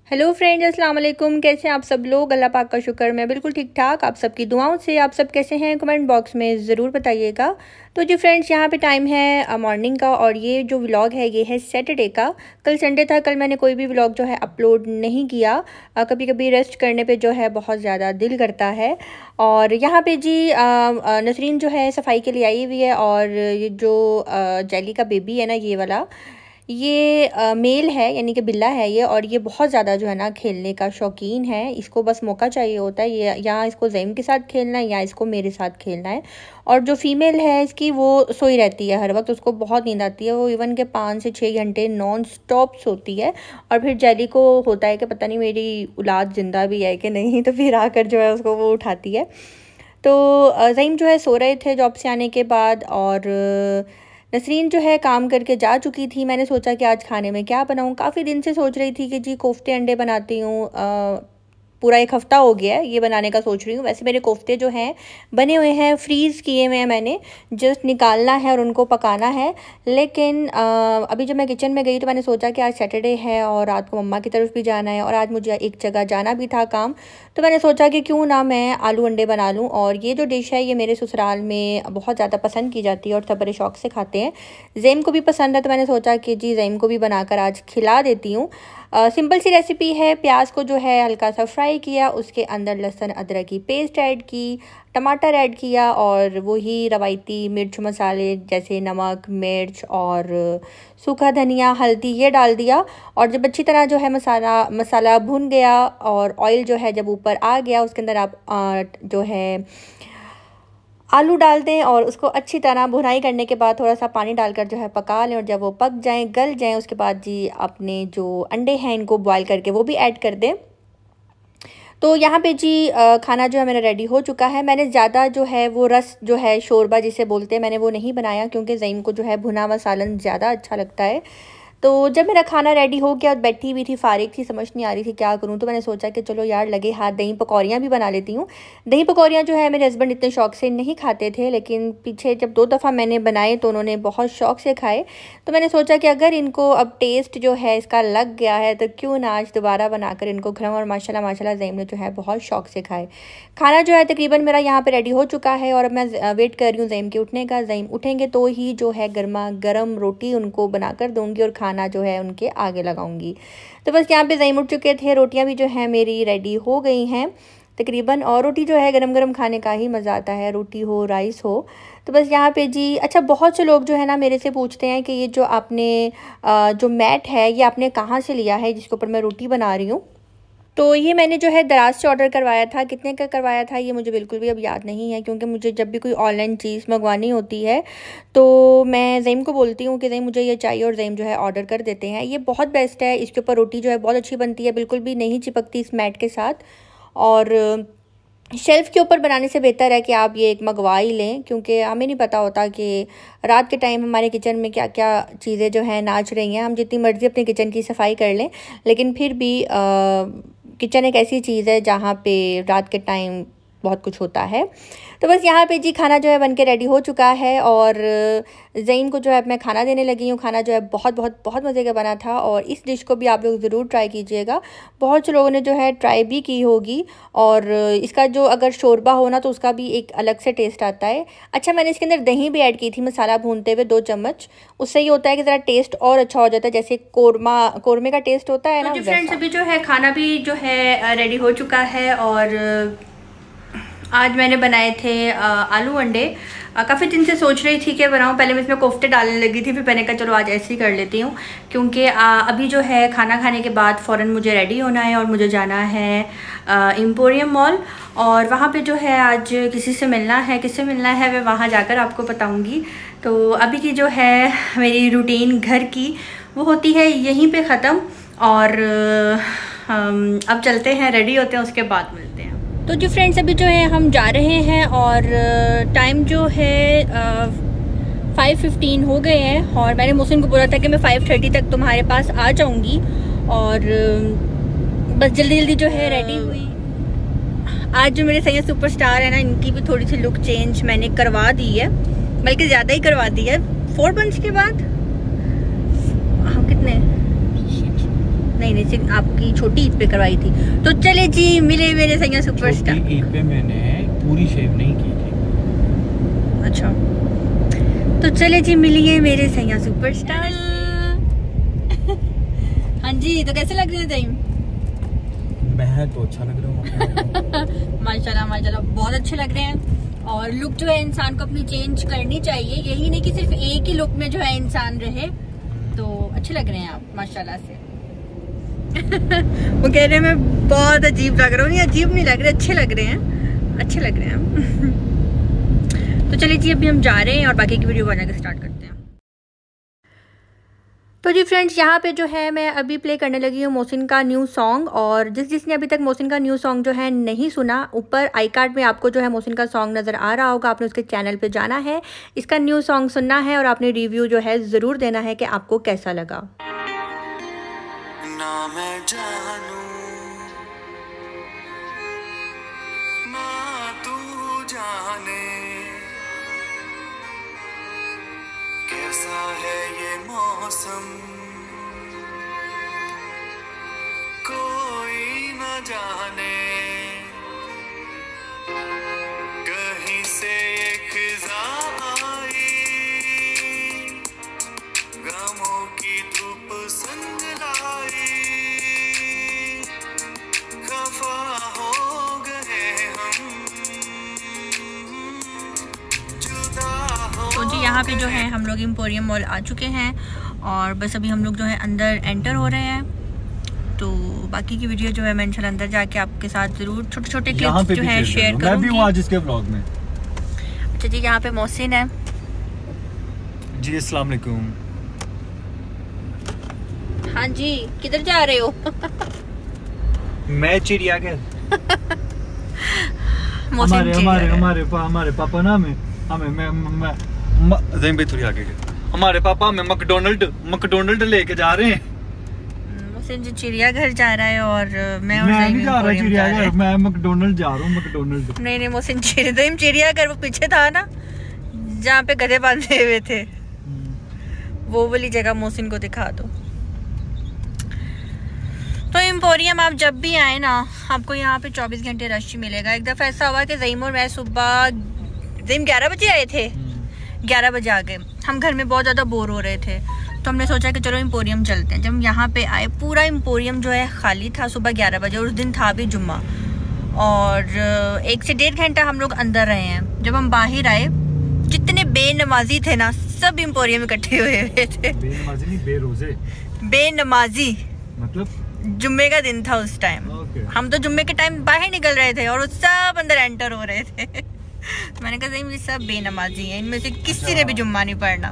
Hello friends, अस्सलाम वालेकुम। कैसे हैं आप सब लोग? अल्लाह पाक का शुक्र, मैं बिल्कुल ठीक ठाक। आप सबकी दुआओं से आप सब कैसे हैं कमेंट बॉक्स में ज़रूर बताइएगा। तो जी फ्रेंड्स, यहाँ पे टाइम है मॉर्निंग का और ये जो व्लॉग है ये है सैटरडे का। कल संडे था, कल मैंने कोई भी व्लॉग जो है अपलोड नहीं किया। कभी कभी रेस्ट करने पे जो है बहुत ज़्यादा दिल करता है। और यहाँ पे जी नसरीन जो है सफाई के लिए आई हुई है। और ये जो जेली का बेबी है ना, ये वाला, ये मेल है यानी कि बिल्ला है ये। और ये बहुत ज़्यादा जो है ना खेलने का शौकीन है। इसको बस मौका चाहिए होता है, ये या इसको ज़ैम के साथ खेलना है या इसको मेरे साथ खेलना है। और जो फीमेल है इसकी, वो सोई रहती है हर वक्त, उसको बहुत नींद आती है। वो इवन के 5 से 6 घंटे नॉन स्टॉप सोती है। और फिर जेली को होता है कि पता नहीं मेरी औलाद ज़िंदा भी है कि नहीं, तो फिर आकर जो है उसको वो उठाती है। तो ज़ैम जो है सो रहे थे जॉब से आने के बाद। और नसरीन जो है काम करके जा चुकी थी। मैंने सोचा कि आज खाने में क्या बनाऊं। काफ़ी दिन से सोच रही थी कि जी कोफ्ते अंडे बनाती हूँ। पूरा 1 हफ़्ता हो गया है ये बनाने का सोच रही हूँ। वैसे मेरे कोफ्ते जो हैं बने हुए हैं, फ्रीज़ किए हुए हैं मैंने, जस्ट निकालना है और उनको पकाना है। लेकिन अभी जब मैं किचन में गई तो मैंने सोचा कि आज सैटरडे है और रात को मम्मा की तरफ भी जाना है और आज मुझे एक जगह जाना भी था काम। तो मैंने सोचा कि क्यों ना मैं आलू अंडे बना लूँ। और ये जो डिश है ये मेरे ससुराल में बहुत ज़्यादा पसंद की जाती है और सब बड़े शौक से खाते हैं। ज़ैम को भी पसंद है, तो मैंने सोचा कि जी ज़ैम को भी बनाकर आज खिला देती हूँ। सिंपल सी रेसिपी है। प्याज को जो है हल्का सा फ्राई किया, उसके अंदर लहसुन अदरक की पेस्ट ऐड की, टमाटर ऐड किया और वही रवायती मिर्च मसाले जैसे नमक, मिर्च और सूखा धनिया, हल्दी ये डाल दिया। और जब अच्छी तरह जो है मसाला भुन गया और ऑयल जो है जब ऊपर आ गया, उसके अंदर आप जो है आलू डाल दें और उसको अच्छी तरह भुनाई करने के बाद थोड़ा सा पानी डालकर जो है पका लें। और जब वो पक जाएं, गल जाएं, उसके बाद जी अपने जो अंडे हैं इनको बॉईल करके वो भी ऐड कर दें। तो यहाँ पे जी खाना जो है मेरा रेडी हो चुका है। मैंने ज़्यादा जो है वो रस जो है शोरबा जिसे बोलते हैं, मैंने वो नहीं बनाया क्योंकि ज़ैम को जो है भुना हुआ सालन ज़्यादा अच्छा लगता है। तो जब मेरा खाना रेडी हो गया और बैठी हुई थी, फारिग थी, समझ नहीं आ रही थी क्या करूं, तो मैंने सोचा कि चलो यार लगे हाथ दही पकौड़ियाँ भी बना लेती हूँ। दही पकौड़ियाँ जो है मेरे हस्बैंड इतने शौक से नहीं खाते थे, लेकिन पीछे जब 2 दफ़ा मैंने बनाए तो उन्होंने बहुत शौक से खाए। तो मैंने सोचा कि अगर इनको अब टेस्ट जो है इसका लग गया है तो क्यों ना आज दोबारा बनाकर इनको खिलाऊं। और माशाल्लाह माशाल्लाह ज़ैम ने जो है बहुत शौक से खाए। खाना जो है तकरीबन मेरा यहाँ पर रेडी हो चुका है और अब मैं वेट कर रही हूँ ज़ैम के उठने का। ज़ैम उठेंगे तो ही जो है गर्मा गर्म रोटी उनको बनाकर दूँगी और खाना जो है उनके आगे लगाऊंगी। तो बस यहाँ पे ज़ैम उठ चुके थे, रोटियां भी जो है मेरी रेडी हो गई हैं तकरीबन। और रोटी जो है गरम गरम खाने का ही मज़ा आता है, रोटी हो राइस हो। तो बस यहाँ पे जी अच्छा, बहुत से लोग जो है ना मेरे से पूछते हैं कि ये जो आपने जो मैट है ये आपने कहाँ से लिया है जिसके ऊपर मैं रोटी बना रही हूँ। तो ये मैंने जो है दराज से ऑर्डर करवाया था। कितने का करवाया था ये मुझे बिल्कुल भी अब याद नहीं है, क्योंकि मुझे जब भी कोई ऑनलाइन चीज़ मंगवानी होती है तो मैं ज़ैम को बोलती हूँ कि ज़ैम मुझे ये चाहिए और ज़ैम जो है ऑर्डर कर देते हैं। ये बहुत बेस्ट है, इसके ऊपर रोटी जो है बहुत अच्छी बनती है, बिल्कुल भी नहीं चिपकती इस मैट के साथ। और शेल्फ़ के ऊपर बनाने से बेहतर है कि आप ये एक मंगवा ही लें, क्योंकि हमें नहीं पता होता कि रात के टाइम हमारे किचन में क्या क्या चीज़ें जो हैं नाच रही हैं। हम जितनी मर्ज़ी अपने किचन की सफाई कर लें, लेकिन फिर भी किचन एक ऐसी चीज़ है जहाँ पे रात के टाइम बहुत कुछ होता है। तो बस यहाँ पे जी खाना जो है बनके रेडी हो चुका है और ज़ैम को जो है मैं खाना देने लगी हूँ। खाना जो है बहुत बहुत बहुत मज़े का बना था और इस डिश को भी आप लोग ज़रूर ट्राई कीजिएगा। बहुत से लोगों ने जो है ट्राई भी की होगी। और इसका जो अगर शोरबा हो ना तो उसका भी एक अलग से टेस्ट आता है। अच्छा, मैंने इसके अंदर दही भी ऐड की थी मसाला भूनते हुए 2 चम्मच। उससे ये होता है कि ज़रा टेस्ट और अच्छा हो जाता है, जैसे कोरमे का टेस्ट होता है ना। तो फ्रेंड्स अभी जो है खाना भी जो है रेडी हो चुका है और आज मैंने बनाए थे आलू अंडे। काफ़ी दिन से सोच रही थी कि बनाऊँ। पहले मैं इसमें कोफ्ते डालने लगी थी, फिर मैंने कहा चलो आज ऐसे ही कर लेती हूँ, क्योंकि अभी जो है खाना खाने के बाद फ़ौरन मुझे रेडी होना है और मुझे जाना है एम्पोरियम मॉल। और वहाँ पे जो है आज किसी से मिलना है, किससे मिलना है मैं वहाँ जाकर आपको बताऊँगी। तो अभी की जो है मेरी रूटीन घर की वो होती है यहीं पर ख़त्म। और अब चलते हैं, रेडी होते हैं, उसके बाद मिलते हैं। तो जो फ्रेंड्स अभी जो है हम जा रहे हैं और टाइम जो है 5:15 हो गए हैं। और मैंने मोहसिन को बोला था कि मैं 5:30 तक तुम्हारे पास आ जाऊंगी। और बस जल्दी जल्दी जो है रेडी हुई। आज जो मेरे सैयद सुपरस्टार है ना, इनकी भी थोड़ी सी लुक चेंज मैंने करवा दी है, बल्कि ज़्यादा ही करवा दी है। 4 मंथ्स के बाद, हाँ कितने नहीं सिर्फ आपकी छोटी ईद पे करवाई थी। तो चले जी मिले मेरे सैया सुपरस्टार। छोटी ईद पे मैंने पूरी शेव नहीं की थी। अच्छा तो चले जी मिलिए मेरे सैया सुपरस्टार। हाँ जी तो कैसे लग रहे हैं टाइम? मैं तो अच्छा लग रहा हूँ। माशाल्लाह माशाल्लाह बहुत अच्छे लग रहे हैं। और लुक जो है इंसान को अपनी चेंज करनी चाहिए, यही नहीं कि सिर्फ एक ही लुक में जो है इंसान रहे। तो अच्छे लग रहे हैं आप माशाल्लाह से। वो कह रहे हैं मैं बहुत अजीब लग रहा हूँ। नहीं अजीब नहीं लग रहे, अच्छे लग रहे हैं, अच्छे लग रहे हैं। तो चलिए जी अभी हम जा रहे हैं और बाकी की वीडियो बनाकर स्टार्ट करते हैं। तो जी फ्रेंड्स यहाँ पे जो है मैं अभी प्ले करने लगी हूँ मोहसिन का न्यू सॉन्ग। और जिसने अभी तक मोहसिन का न्यू सॉन्ग जो है नहीं सुना, ऊपर आई कार्ड में आपको जो है मोहसिन का सॉन्ग नज़र आ रहा होगा। आपने उसके चैनल पे जाना है, इसका न्यू सॉन्ग सुनना है और आपने रिव्यू जो है ज़रूर देना है कि आपको कैसा लगा। ना मैं जानू ना तू जाने कैसा है ये मौसम, कोई न जाने कहीं से एक खिज़ा आई, गमों की धूप संग लाई, खफा हो गए हम जुदा हो। तो जी यहाँ पे जो है हम लोग एम्पोरियम मॉल आ चुके हैं और बस अभी हम लोग जो है अंदर एंटर हो रहे हैं। तो बाकी की वीडियो जो है मैं इंशाल्लाह अंदर जाके आपके साथ ज़रूर छोटे छोटे क्लिप्स जो है शेयर करूँगी। मैं भी हूँ आज इसके व्लॉग में। अच्छा जी यहाँ पे मोहसिन है जी, अस्सलाम वालेकुम। हाँ जी किधर जा रहे हो? मैं चिड़ियाघर। हमारे पापा ना हमें थोड़ी आगे हमारे पापा हमें मैकडोनल्ड लेके जा रहे हैं। मोहसिन जी चिड़ियाघर जा रहा है और मैं नहीं जा रहा चिड़ियाघर, मैं मैकडोनल्ड जा रहा हूँ। मैकडोनल्ड नहीं मोहसिन चिड़ियाघर वो पीछे था ना जहाँ पे गधे बांधे हुए थे, वो वाली जगह मोहसिन को दिखा दो। तो एम्पोरियम आप जब भी आए ना आपको यहाँ पे 24 घंटे रश मिलेगा। एक दफ़ा ऐसा हुआ कि ज़ईम और मैं सुबह 11 बजे आए थे, 11 बजे आ गए। हम घर में बहुत ज़्यादा बोर हो रहे थे तो हमने सोचा कि चलो एम्पोरियम चलते हैं। जब यहाँ पे आए पूरा एम्पोरियम जो है खाली था सुबह 11 बजे और उस दिन था भी जुम्मा। और 1 से 1.5 घंटा हम लोग अंदर रहे हैं। जब हम बाहर आए जितने बेनमाजी थे ना सब एम्पोरियम इकट्ठे हुए थे। बेनमाजी नहीं बेरोजे। बेनमाजी मतलब जुम्मे का दिन था उस टाइम। हम तो जुम्मे के टाइम बाहर निकल रहे थे और सब अंदर एंटर हो रहे थे। मैंने कहा ये सब बेनमाजी हैं, इनमें से किसी ने भी जुम्मा नहीं पढ़ना।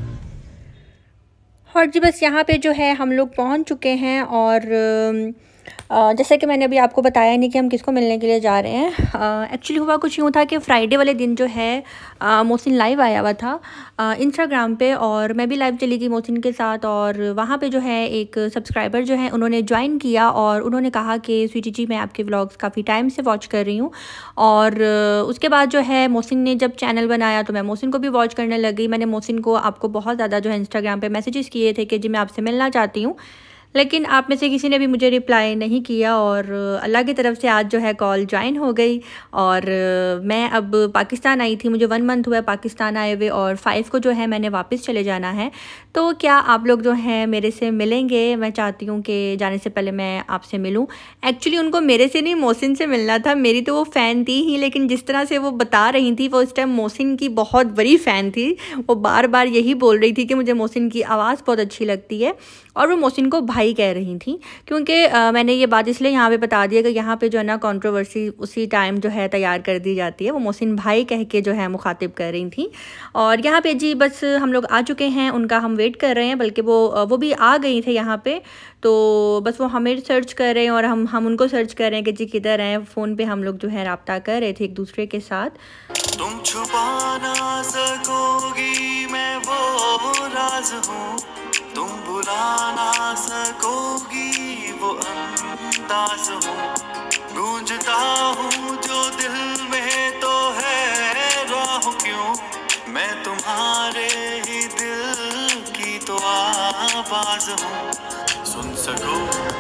और जी बस यहाँ पे जो है हम लोग पहुँच चुके हैं और जैसे कि मैंने अभी आपको बताया नहीं कि हम किसको मिलने के लिए जा रहे हैं। एक्चुअली हुआ कुछ यूँ था कि फ्राइडे वाले दिन जो है मोहसिन लाइव आया हुआ था इंस्टाग्राम पे और मैं भी लाइव चली गई मोहसिन के साथ। और वहाँ पे जो है एक सब्सक्राइबर जो है उन्होंने ज्वाइन किया और उन्होंने कहा कि स्वीटी जी मैं आपके व्लॉग्स काफ़ी टाइम से वॉच कर रही हूँ। और उसके बाद जो है मोहसिन ने जब चैनल बनाया तो मैं मोहसिन को भी वॉच करने लगी। मैंने मोहसिन को आपको बहुत ज़्यादा जो है इंस्टाग्राम पर मैसेजेस किए थे कि जी मैं आपसे मिलना चाहती हूँ, लेकिन आप में से किसी ने भी मुझे रिप्लाई नहीं किया। और अल्लाह की तरफ से आज जो है कॉल ज्वाइन हो गई और मैं अब पाकिस्तान आई थी। मुझे 1 मंथ हुआ है पाकिस्तान आए हुए और 5 को जो है मैंने वापस चले जाना है। तो क्या आप लोग जो हैं मेरे से मिलेंगे? मैं चाहती हूँ कि जाने से पहले मैं आपसे मिलूँ। एक्चुअली उनको मेरे से नहीं मोहसिन से मिलना था। मेरी तो वो फ़ैन थी ही, लेकिन जिस तरह से वो बता रही थी वो उस टाइम मोहसिन की बहुत बड़ी फ़ैन थी। वो बार बार यही बोल रही थी कि मुझे मोहसिन की आवाज़ बहुत अच्छी लगती है और वो मोहसिन को भाई कह रही थी। क्योंकि मैंने ये बात इसलिए यहाँ पे बता दिया कि यहाँ पे जो है ना कंट्रोवर्सी उसी टाइम जो है तैयार कर दी जाती है। वो मोहसिन भाई कह के जो है मुखातिब कर रही थी। और यहाँ पे जी बस हम लोग आ चुके हैं, उनका हम वेट कर रहे हैं, बल्कि वो भी आ गई थे यहाँ पे। तो बस वो हमें सर्च कर रहे हैं और हम उनको सर्च कर रहे हैं कि जी किधर हैं। फ़ोन पे हम लोग जो है रब्ता कर रहे थे एक दूसरे के साथ। तुम छुपा ना सकोगी मैं वो राज हूँ, तुम बुला ना सकोगी वो अंदाज हूँ। गूंजता हूँ जो दिल में तो है राह क्यों, मैं तुम्हारे ही दिल की तो आवाज हूँ। सुन सको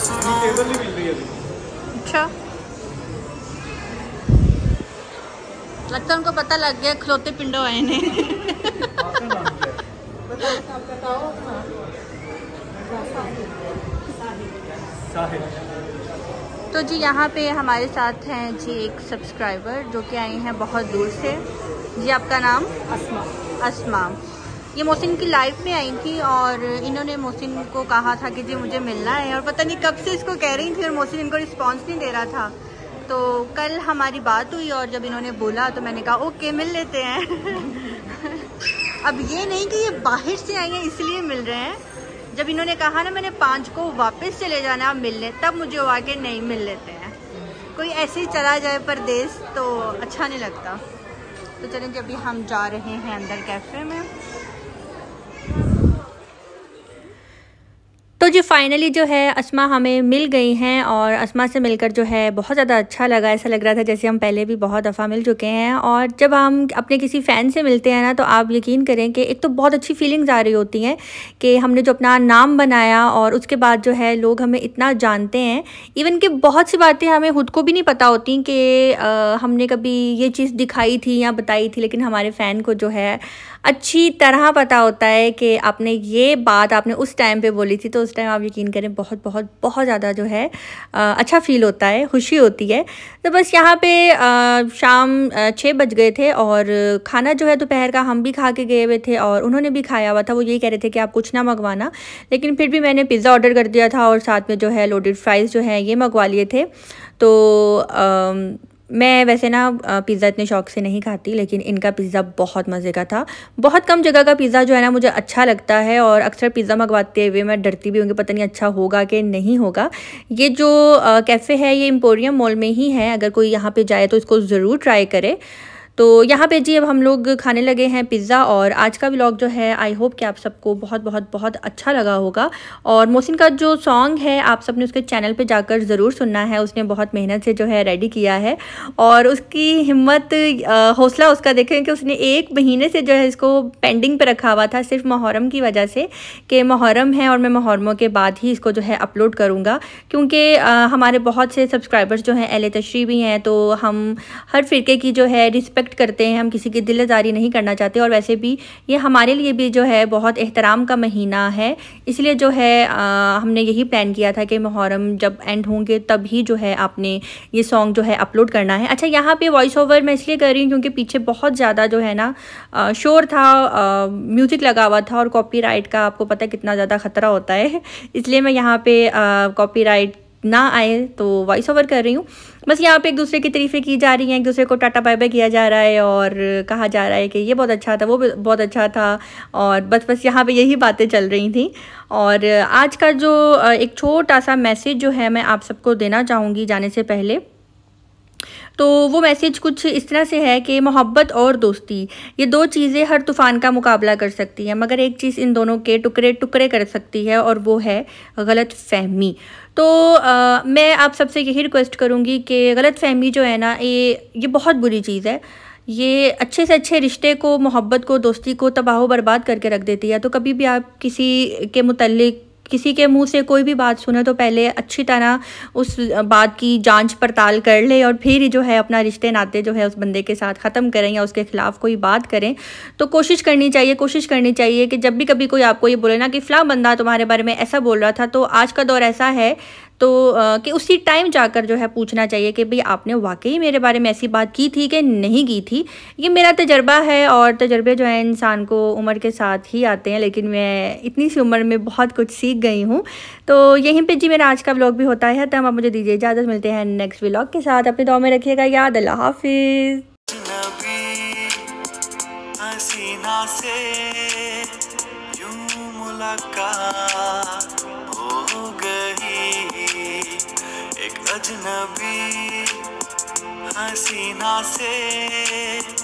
सुनो। टेबल नहीं मिल रही अभी। अच्छा, लगता है उनको पता लग गया खलोते पिंडो आए ने। तो जी यहाँ पे हमारे साथ हैं जी एक सब्सक्राइबर जो कि आए हैं बहुत दूर से। जी आपका नाम? अस्मा। अस्मा। ये मोहसिन की लाइफ में आई थी और इन्होंने मोहसिन को कहा था कि जी मुझे मिलना है, और पता नहीं कब से इसको कह रही थी और मोहसिन इनको रिस्पांस नहीं दे रहा था। तो कल हमारी बात हुई और जब इन्होंने बोला तो मैंने कहा ओके मिल लेते हैं। अब ये नहीं कि ये बाहर से आई हैं इसलिए मिल रहे हैं। जब इन्होंने कहा ना मैंने 5 को वापस चले जाना आप मिलने, तब मुझे हुआ कि नहीं मिल लेते हैं। कोई ऐसे ही चला जाए परदेश तो अच्छा नहीं लगता। तो चलें जब भी हम जा रहे हैं अंदर कैफ़े में। तो जी फाइनली जो है अस्मा हमें मिल गई हैं और अस्मा से मिलकर जो है बहुत ज़्यादा अच्छा लगा। ऐसा लग रहा था जैसे हम पहले भी बहुत दफ़ा मिल चुके हैं। और जब हम अपने किसी फ़ैन से मिलते हैं ना तो आप यकीन करें कि एक तो बहुत अच्छी फीलिंग्स आ रही होती हैं कि हमने जो अपना नाम बनाया और उसके बाद जो है लोग हमें इतना जानते हैं। इवन कि बहुत सी बातें हमें खुद को भी नहीं पता होती कि हमने कभी ये चीज़ दिखाई थी या बताई थी, लेकिन हमारे फ़ैन को जो है अच्छी तरह पता होता है कि आपने ये बात आपने उस टाइम पे बोली थी। तो उस टाइम आप यकीन करें बहुत बहुत बहुत ज़्यादा जो है अच्छा फ़ील होता है, खुशी होती है। तो बस यहाँ पे शाम 6 बज गए थे और खाना जो है दोपहर का हम भी खा के गए हुए थे और उन्होंने भी खाया हुआ था। वो यही कह रहे थे कि आप कुछ ना मंगवाना, लेकिन फिर भी मैंने पिज़्ज़ा ऑर्डर कर दिया था और साथ में जो है लोडेड फ्राइज़ जो है ये मंगवा लिए थे। तो मैं वैसे ना पिज़्ज़ा इतने शौक से नहीं खाती, लेकिन इनका पिज़्ज़ा बहुत मज़े का था। बहुत कम जगह का पिज़्ज़ा जो है ना मुझे अच्छा लगता है और अक्सर पिज़्ज़ा मंगवाते हुए मैं डरती भी हूँ कि पता नहीं अच्छा होगा कि नहीं होगा। ये जो कैफ़े है ये एम्पोरियम मॉल में ही है, अगर कोई यहाँ पे जाए तो इसको ज़रूर ट्राई करे। तो यहाँ पे जी अब हम लोग खाने लगे हैं पिज़्ज़ा। और आज का व्लॉग जो है आई होप कि आप सबको बहुत बहुत बहुत अच्छा लगा होगा। और मोहसिन का जो सॉन्ग है आप सबने उसके चैनल पे जाकर ज़रूर सुनना है। उसने बहुत मेहनत से जो है रेडी किया है और उसकी हिम्मत हौसला उसका देखें कि उसने 1 महीने से जो है इसको पेंडिंग पे रखा हुआ था सिर्फ मुहर्रम की वजह से कि मुहर्रम है और मैं मुहर्रमों के बाद ही इसको जो है अपलोड करूँगा। क्योंकि हमारे बहुत से सब्सक्राइबर्स जो हैं अहले तशरीह भी हैं, तो हम हर फ़िरके की जो है रिस्पेक्ट करते हैं, हम किसी की दिलदारी नहीं करना चाहते। और वैसे भी ये हमारे लिए भी जो है बहुत एहतराम का महीना है, इसलिए जो है हमने यही प्लान किया था कि मुहर्रम जब एंड होंगे तब ही जो है आपने ये सॉन्ग जो है अपलोड करना है। अच्छा यहाँ पे वॉइस ओवर मैं इसलिए कर रही हूँ क्योंकि पीछे बहुत ज़्यादा जो है ना शोर था, म्यूज़िक लगा हुआ था और कॉपीराइट का आपको पता है कितना ज़्यादा ख़तरा होता है, इसलिए मैं यहाँ पे कॉपीराइट ना आए तो वॉइस ओवर कर रही हूँ। बस यहाँ पे एक दूसरे की तारीफ़ें की जा रही हैं, एक दूसरे को टाटा बाय बाय किया जा रहा है और कहा जा रहा है कि ये बहुत अच्छा था, वो बहुत अच्छा था, और बस यहाँ पे यही बातें चल रही थी। और आज का जो एक छोटा सा मैसेज जो है मैं आप सबको देना चाहूँगी जाने से पहले, तो वो मैसेज कुछ इस तरह से है कि मोहब्बत और दोस्ती ये 2 चीज़ें हर तूफ़ान का मुकाबला कर सकती हैं, मगर एक चीज़ इन दोनों के टुकड़े टुकड़े कर सकती है और वो है गलत फहमी। तो मैं आप सबसे यही रिक्वेस्ट करूँगी कि गलत फहमी जो है ना ये बहुत बुरी चीज़ है। ये अच्छे से अच्छे रिश्ते को, मोहब्बत को, दोस्ती को तबाह बर्बाद करके रख देती है। तो कभी भी आप किसी के मुतल्लिक किसी के मुंह से कोई भी बात सुने तो पहले अच्छी तरह उस बात की जांच पड़ताल कर ले और फिर ही जो है अपना रिश्ते नाते जो है उस बंदे के साथ ख़त्म करें या उसके ख़िलाफ़ कोई बात करें। तो कोशिश करनी चाहिए कि जब भी कभी कोई आपको ये बोले ना कि फ़लाँ बंदा तुम्हारे बारे में ऐसा बोल रहा था, तो आज का दौर ऐसा है तो कि उसी टाइम जाकर जो है पूछना चाहिए कि भाई आपने वाकई मेरे बारे में ऐसी बात की थी कि नहीं की थी। ये मेरा तजर्बा है और तजर्बे जो है इंसान को उम्र के साथ ही आते हैं, लेकिन मैं इतनी सी उम्र में बहुत कुछ सीख गई हूँ। तो यहीं पे जी मेरा आज का व्लॉग भी होता है। तब आप मुझे दीजिए इजाज़त, मिलते हैं नेक्स्ट व्लॉग के साथ। अपने दुआ में रखिएगा याद। अल्लाह हाफिज़। हसीना से यूं मुलाकात हो गई, एक अजनबी हसीना से